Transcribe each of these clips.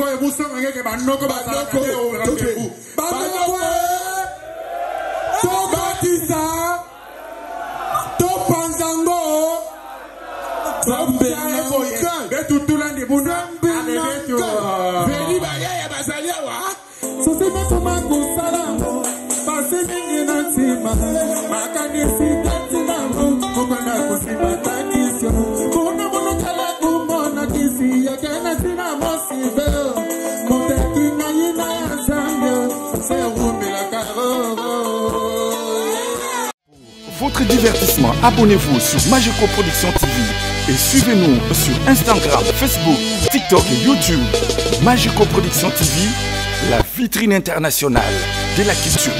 Votre divertissement, abonnez-vous sur Mageco Production TV et suivez-nous sur Instagram, Facebook, TikTok et YouTube. Mageco Production TV, la vitrine internationale de la culture.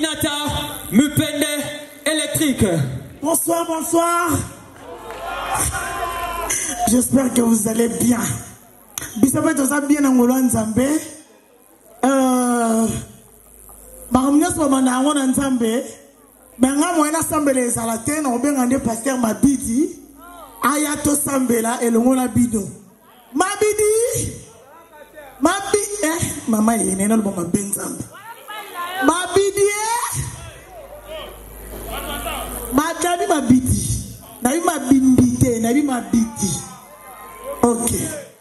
Aminata, Mupende, électrique. Bonsoir, bonsoir. J'espère que vous allez bien. Bisabé toza bien en Ngolo Nzambe. Baramnya so banda ngona Nzambe. Banga moena sambele ezalate na obengande pasteur Mabidi. Aya to sambela elongola bido. Mabidi. Mama yene na lo Nzambe. Mabidi Madame Mabidi. Nabi Mabindite, Nabi Mabidi. Ok.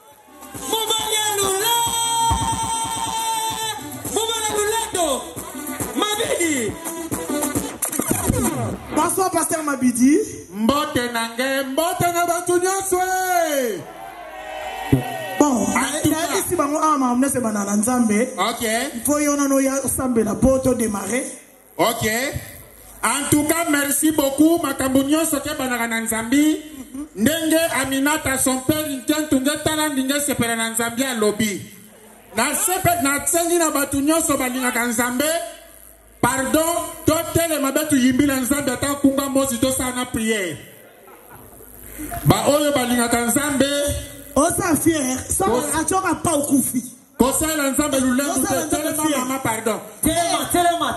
Mabidi. Bonsoir, pasteur Mabidi. Mbote nange, mbote na batu nyonso. Bon, ici, c'est banana Nzambe. Ok. Il faut y en avoir Nzambe la poto démarrer. Ok. En tout cas, merci beaucoup. Makambo nyonso ke banana Nzambi. Ndenge Aminata son père inkentunge tala ndinge sepela na Nzambi a lobby. Na sepe na tsengi na batu nyonso balingaka Nzambe. Pardon, totele mabetu yimbila Nzambe ata kunga mosi to sana prière. Ba oyo balingaka Nzambe. Osa fier, ça va atoka pa okufi. Conseil Nzambe lulendu telema mama pardon. Telema.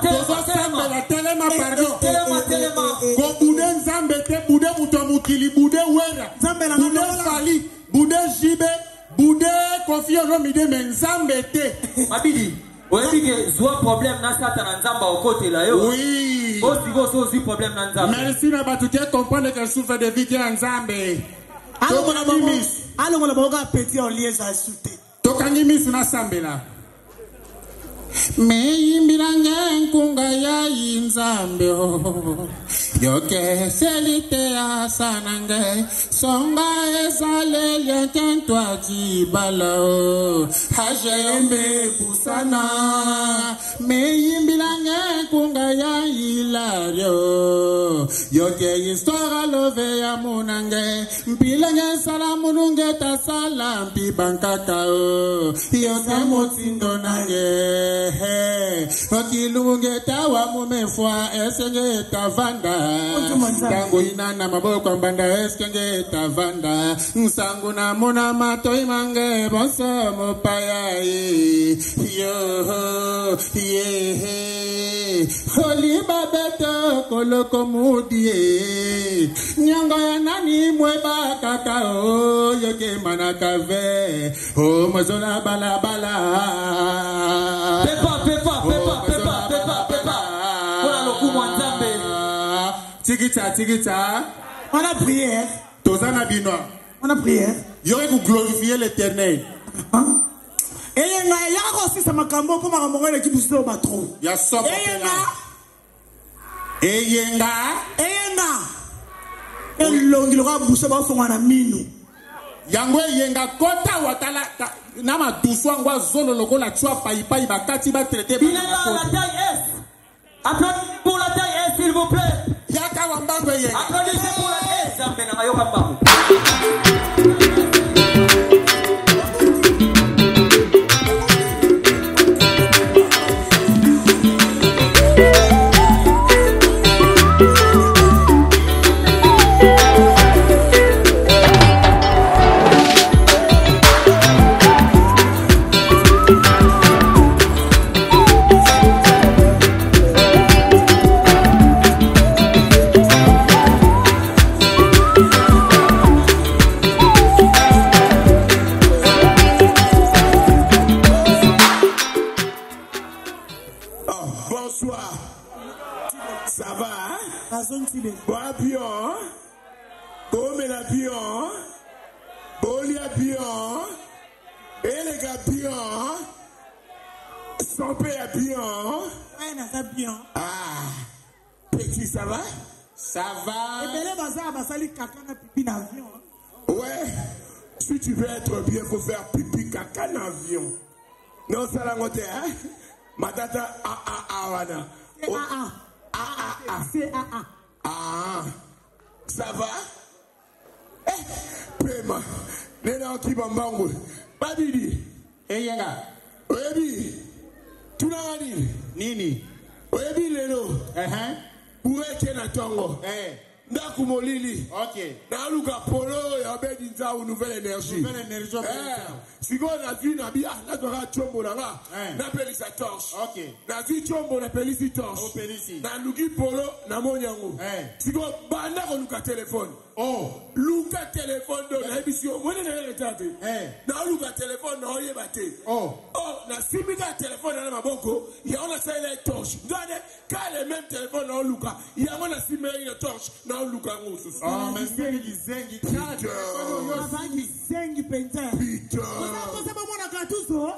Pardon. Ko bude Nzambe te bude muto mukili bude wera. Bude fali, bude jibe, bude kofi olomide men Nzambe te. Mabidi. Oui. Problème na Satan Nzamba au côté là yo. Oui. Aussi problème na Nzamba. Merci na batuke comprendre que souffre de vie Nzambe. Allons on a petit en liège à souter. Tokangi misu na sambela. Me yimbirange nkunga ya Nzambe yoke selite ya sanange songa ezale yentwa jibala hajembe busana me yimbirange nkunga ya ilario yoke histoire love ya munange mpilange salamu nunge tasala mpi bankaka yote motindo nange okilunge tawa mumefwa esenge tavanda tango inana maboko mbanda esenge tavanda nsangu na muna matoi mange bonso mopaya yo holy babeto koloko mudie nyanga ya nani mweba kaka yoke manakave mozola balabala. Pepa. Voilà le coup Nzambe. Tigita. On a prière. Tozana binoa. On a prière. Y'aurait que glorifier l'Éternel. Eyenga yako aussi ça makambo pour makambo le kibu so batro. Ya sopa. Eyenga. Elongi lo ka buso ba fo na minu. Yango Eyenga kota watala nama duswa ngwa zolo lokola chua paipai bakati ba traiter ba. Il est là la taille S. Applaudissez pour la taille S s'il vous plaît. Yaka wambango Eyenga. Applaudissez pour la taille S. Nzambe na yoka mbango. Petit, ça va? Ça va. Ouais. Si tu veux être bien, il faut faire pipi caca dans l'avion. Non, ça l'a noté, hein? Matata, wana. C'est Ça va? Pema. Nena qui bambango. Mabidi. Eyenga. Ebi. Tunani. Nini. Oyebi lelo. Pour eke na tongo. Ndaku molili. Ok. Na luka polo ya bedi nza ou nouvelle énergie. Nouvelle énergie. Si on a vu na bia na tora chombo na nga. Na peli sa torche. Ok. Na vu chombo na peli si torche. Na luki polo na monyango. Si on banda ko luka téléphone. Oh, luka téléphone do na émission. Moi na retate. Na luka téléphone na oye bate. Oh, na simika téléphone na maboko, ya on a ça la torche. Ndane ka le même téléphone na luka. Ya on a simika la torche. Na luka ngoso. Oh, mais zengi ka téléphone yo zengi penta. Você vai morar Gattuzo?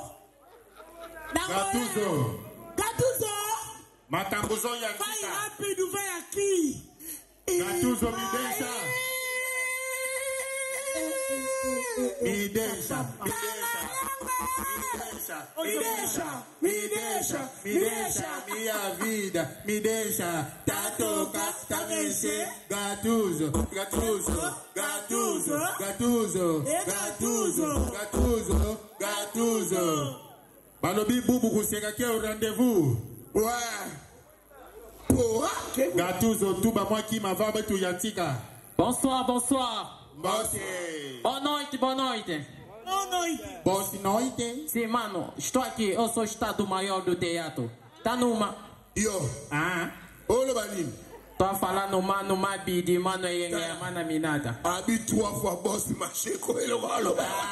Gattuzo. Matambuzo ya vai rápido, vai aqui. Gattuzo me deixa. Minha vida, me deixa, tá toca, tá mexer, Gattuzo. Balobi bubu kuseka ke au rendez-vous. Ouais. Gattuzo tuba moi qui m'a va tu yantika. Bonsoir. Bonne noite. Boa noite. Sim, mano, estou aqui, eu sou o estado maior do teatro. Tá numa. Yo. Olha Bani. Tô falando mano Mabidi, mano Eyenga, mano Aminata. Abi 3 fois boss Mageco, ele fala.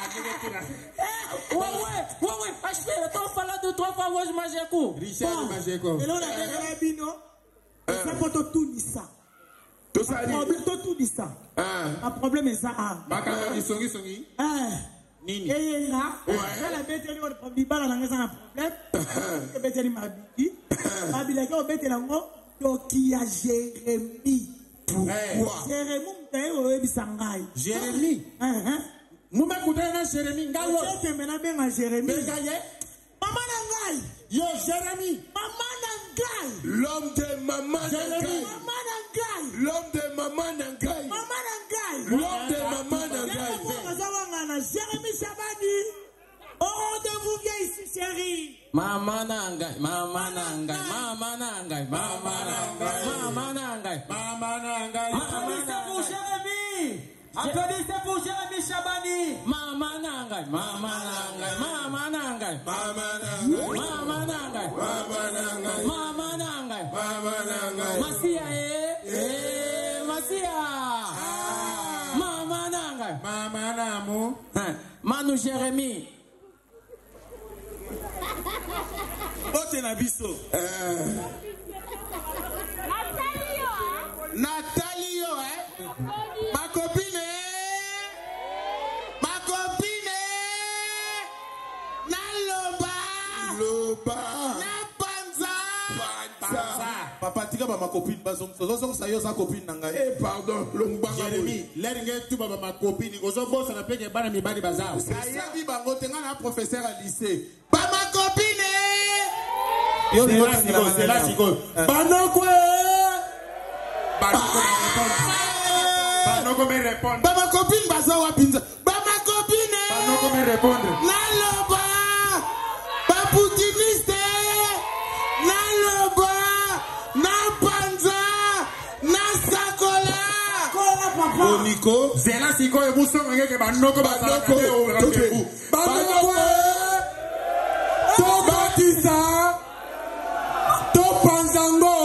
Ué, espera, tô falando 3 fois boss Mageco. Richard Mageco. Ele olha para Bino. Você botou tudo isso. Tudo isso. O problema é ça. Bakanga di songi. Nini? Eyenga. Ela bete ali o problema na ngesa na problème. Que bete ali Mabidi. Mabidi que o bete lango tokia Jeremie. Jeremie mtaye oyebi sangai. Jeremie. Mume kudana Jeremie ngalo. Tete mena benga Jeremie. Bengaye. Mama nangai. Yo Jeremie. Mama nangai. L'homme de maman Jeremie. nangai. Mama nangai. L'homme de maman nangai. Mama nangai. L'homme de maman nangai. Jeremie Chabani. Au rendez-vous viens ici chérie. Mama nangai. Applaudissez pour Jeremie. Applaudissez pour Jeremie Chabani. Mama nangai. Masia Masia. Mama nangai. Mama namu. Manu Jeremie. Bote na biso. Natalio, ma copine. Loba. Na panza. Papa tika ba ma copine bazong sa yo sa copine nanga. Pardon, longba. Jeremie, leringe tu ba ma copine ozo bossa na peke bana mi badi bazao. Sayabi bango tenga na professeur à lycée. Ba ma copine. Yo c'est là sigo. Banoko. Banoko me répondre. Ba ma copine baza wa pinza. Ba ma copine. Banoko me répondre. Na loba. Ba poutiniste. Na loba. Na panza. Na sakola. Kola papa. Nico. Zela sigo e buso ngeke banoko bazao. Banoko. To batisa. To panzango.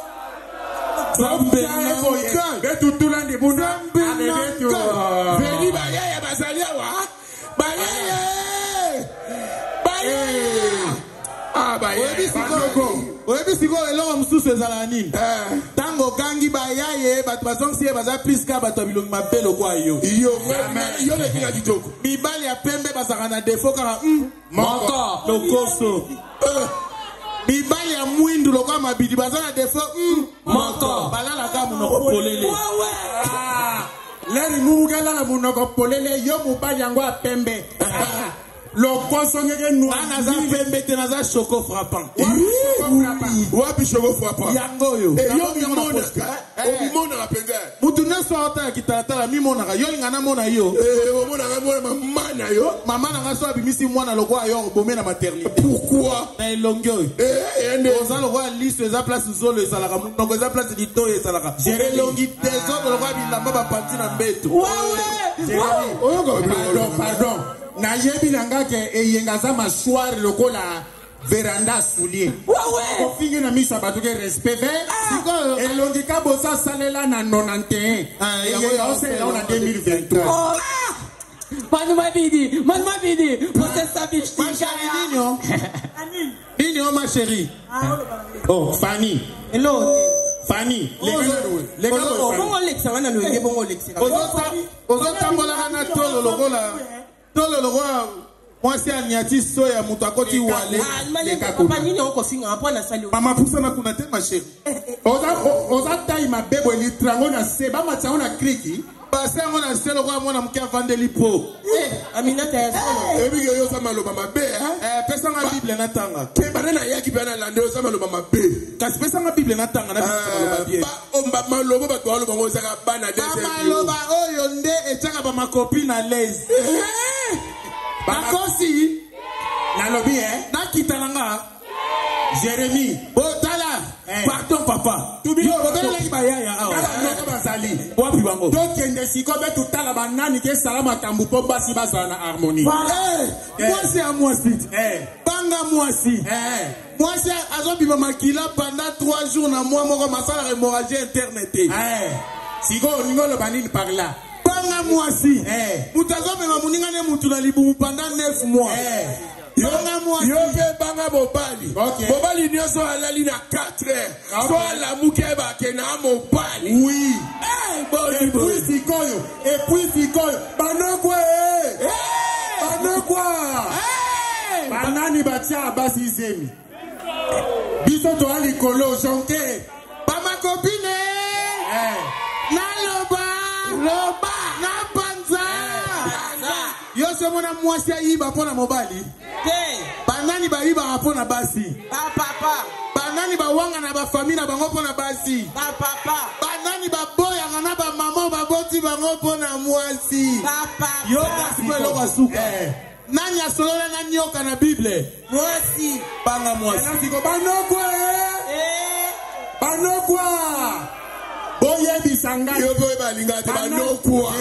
Betutulandi bunda. Veni bayaya basalia wa. Bayaya. Oyebi siko elongo mususu ezala nini? Tango gangi bayaye bato bazongisi ye baza plus ka bato bilongi mabelo kwa yo. Yo le kinga kitoko. Mibali ya pembe bazaka na defo kaka Moko. lokoso. Mibali ya mwindu lokwa Mabidi baza na defo Moko. balala ka munoko polele. Leri mugela na munoko polele yo mubali yango a pembe. Lokoso ngeke noa. Ana za pembe te na za choco frappant. Wapi choco frappant. Yango yo. Yo mi mona. O mi mona la pembe. mutu neso ata kitata mi mona yo ngana mona yo mona mama yo mama na so abimisi mwana lokwa yo bomé na maternité pourquoi na elongyo oza lokwa liste eza place zolo esalaka munoko eza place dito esalaka elongi tezo lokwa bilamba bapanzi na mbeto pardon na yebi nanga ke eyenga za mashwari lokola veranda soulier kofingi na misa bato ke respect siko elongi ka bosa salela na 91 eyenga osela na 2023 Mabidi, você sabe Nino, ma chérie. Oh, Fanny. Hello. Fanny. Moi c'est Agnati soya mutakoti wale. Mama poussa na kunate ma chérie. Oza taille ma bébé litrango na seba matsa na kriki. Basa ngona selo kwa mwana mkia vandeli po. Aminata ya solo. Ebi yo sama lo mama be pesa nga Bible na tanga. Ke banana yaki bana lande sama lo mama be. Kasi pesa nga Bible na tanga na ba omba malobo ba to lo bango saka bana dese. Maloba oyo nde etaka ba makopi na les. Bakosi na lobi na kitalanga Jeremie Botala pardon papa yo botala ki bayaya awa noko bazali wapi bango to kende siko be tutala banani ke salama tambu po basi bazana na harmonie mwasi a mwasi banga mwasi mwasi azobima makila pendant 3 jours na mois moko masala hémorragie internet siko ngolo banini par là banga mwasi mutazomema muninga ne mutu na libumu pendant 9 mois yo ve banga mobali mobali nyonso alali na 4 heures so alamuki ebake na mobali oui et puis sikoyo banokwe banani batia basi zemi biso to ali kolo jonke bamakopine loba na panza yo se mona mwasi ayiba pona mobali banani bayiba pona basi banani bawanga na bafamille na bango pona basi banani baboyanga na bamama baboti bango pona mwasi yo kasi po eloko asuka nani asolola na nyoka na Bible mwasi banga mwasi banokwa boye bisanga yo boye balinga te banokwa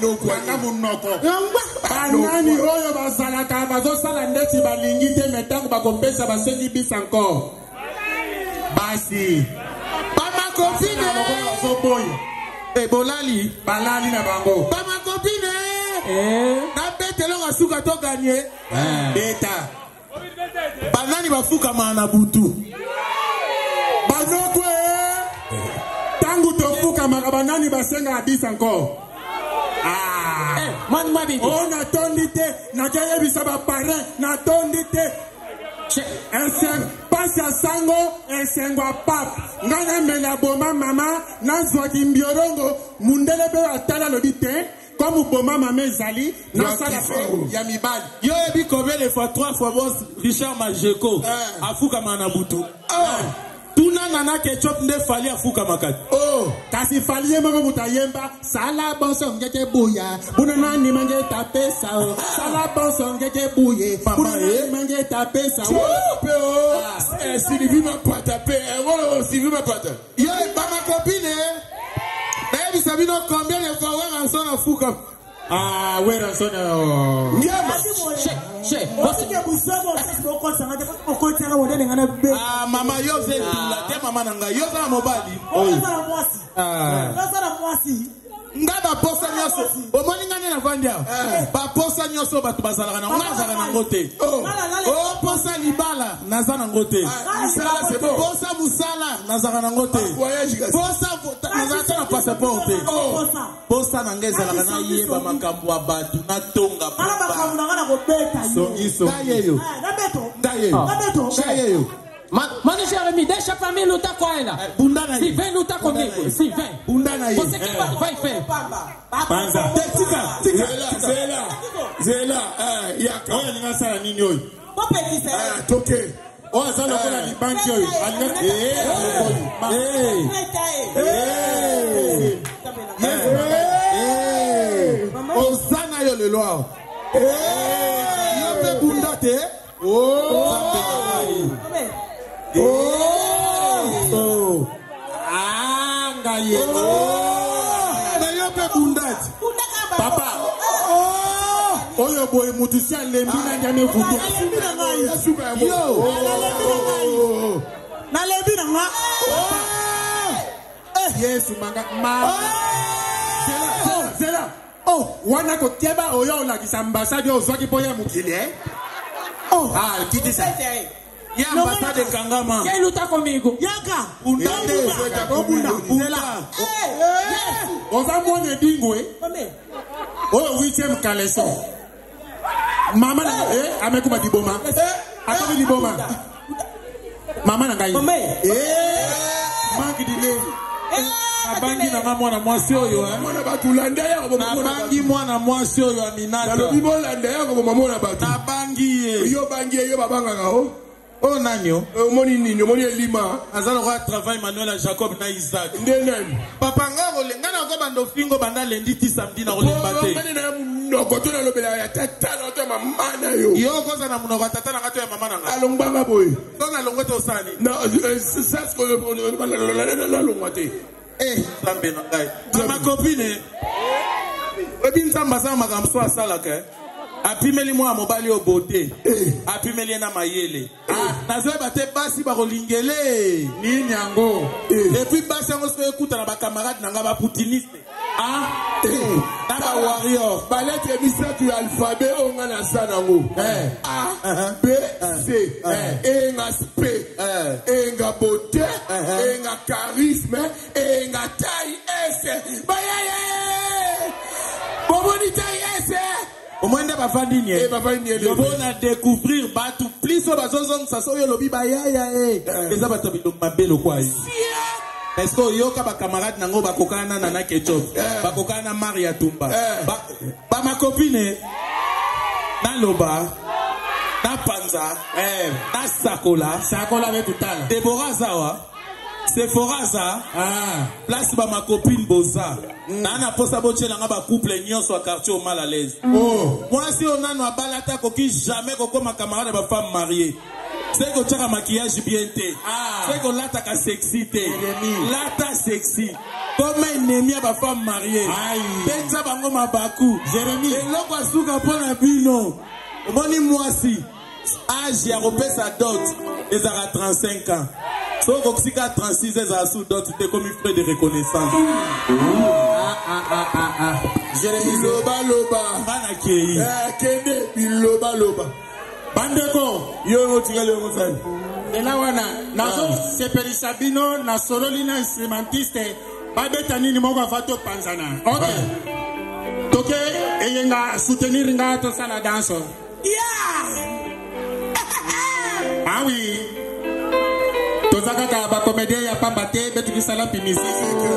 banani oyo basalaka bazosala ndeti balingi te metango bakompesa basengi bis encore basi bamakopine bolali balali na bango bamakopine na betelonga suka to ganye beta banani bafukama na butu banokwe tangu tofuka makabanani basenga bis encore Mabidi on attendit te na kaya bisaba parrain na tondite pasi ya sango esengwa pap ngana mela boma mama na zwaki mbiorongo mundele be atala lobi te comme boma mama ezali na sala ya mibali yo ebi combien de fois 3 fois boss Richard Mageco afuka mana butu tuna nana ketchup nde fali afuka makati kasi fali yemba mutayemba sala bonso ngeke buya buna nani mange tapesa sala bonso ngeke buye buna nani mange tapesa Sylvie Mapata Sylvie Mapata yo bama copine baby sabino combien de fois ouais ranson afuka ouais ranson mama yo ze la te mama nanga yo za mobali ngaba posa nyoso omoni ngane na vandia ba posa nyoso batu bazalaka na ngazaka na ngote posa libala naza na ngote posa musala nazaka na ngote posa nazaka na passeport posa na ngezalaka na yeba makambo ya batu na tonga Dayeyo Mano Jeremie, deixa pra mim lutar com ela. Se vem lutar comigo, se vem. Você que vai ver. Zela, yaka. Olha ninga sala nini oyo. Toke. Olha sala kola ni banki oyo. Loire. Yope Bundate. Yope Bundate. Papa. Oyo boy mutusia lembi na nyame vudu. Yo. Na lembi na nga. Yes, manga. Zela. Oh, wana ko tieba oyo la kisambasadi ozwaki poya mukili eh? Oh, kiti sa. Ya ambasade kangama. Quem luta comigo? Yaka. Bunda. Oza mwone dingwe. Oh, 8e kaleson. Mama na amekuba diboma. Akabi diboma. Mama na ngai. Mangi dile. Abangi na mwana mwasi oyo mwana batulanda ya ko bangi mwana mwasi oyo Aminata. Na bibolanda ya ko mwana batu. Abangi yo bangi yo babanga ngao. Oh nanyo. Moni nini moni elima. Azalo kwa travail Manuel Jacob na Isaac. Ndenen. Papa ngaro lengana ko bando fingo banda lendi ti samedi na olembate. Ngani na mnoko to na lobela ya tata na to mama na yo. Yo koza na mnoko tata na ngato ya mama na nga. Alongbanga boy. Tona longweto sani. Na sas ko la longwate. Zambe na ngai. Ma copine. Obi nzamba za makamso asala ke. Apimeli mwa mobali o beauté. Apimeli na mayele. Nazoba te basi ba kolingele. Ni nyango. Et puis basi ngo so ekuta na ba camarade na nga ba putiniste. Na ba warrior. Balete ebisa tu alphabet o nga na sanango. A B C Eyenga P Eyenga beauté Eyenga charisme Eyenga taille S. Bayaye. Bomoni taille S. Au moins ba fandini yo bona découvrir batu plus bazozong sa soyo lobi ba ya eza bato bidong mabelo kwa yi est-ce que yo ka ba camarade nango ba kokana na ketchup ba kokana Maria Tumba ba ma copine na loba na panza na sakola be tutala Deborah Zawa Sephora za place ba ma copine Boza na posa bochela nga ba couple nyonso a quartier au mal à l'aise. Moi si on a no balata ko ki jamais ko ma camarade ba femme mariée. C'est que tu as maquillage bien té. C'est que lata ka sexy té. Lata sexy. Comme ennemi ba femme mariée. Penza bango mabaku. Jeremie. Eloko asuka pona bino. Omoni mwasi. Âge ya repesa dot ezara 35 ans. So Roxika 36 ans sous d'autres t'es comme frais de reconnaissance. Jeremie loba bana kei. Kende loba. Bandeko yo tingale yo mosali. Ela wana nazo sepelisha bino na sololina instrumentiste babeta nini moko afato panzana. Okay. Toke eyenga soutenir nga to sana danse. Ah oui. Toseka ka ba comédien ya pambate betu ki sala pi musique.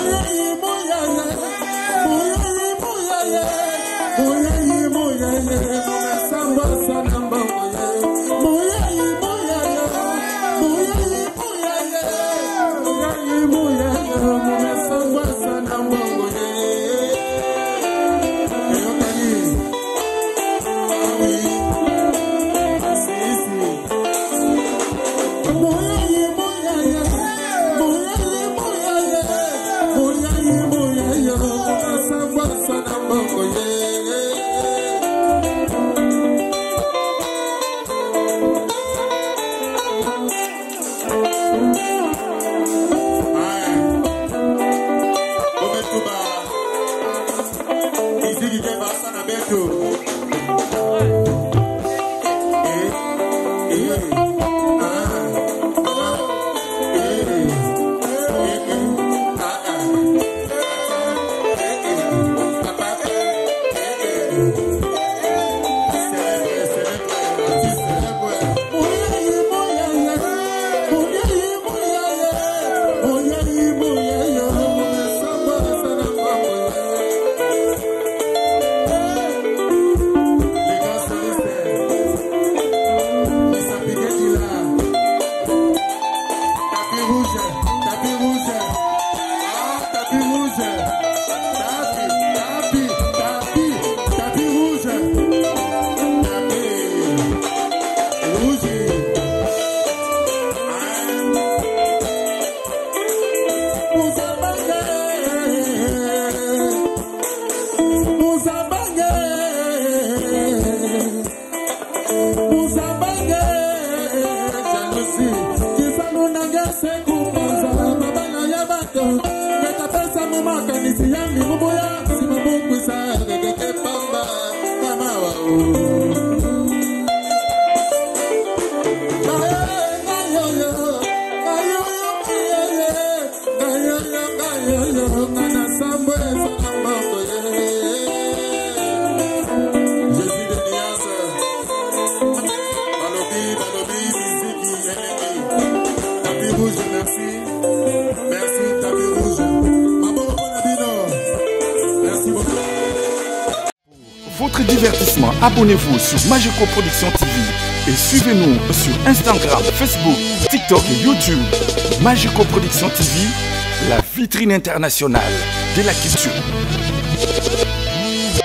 Votre divertissement, abonnez-vous sur Mageco Production TV et suivez-nous sur Instagram, Facebook, TikTok et YouTube. Mageco Production TV, la vitrine internationale de la culture.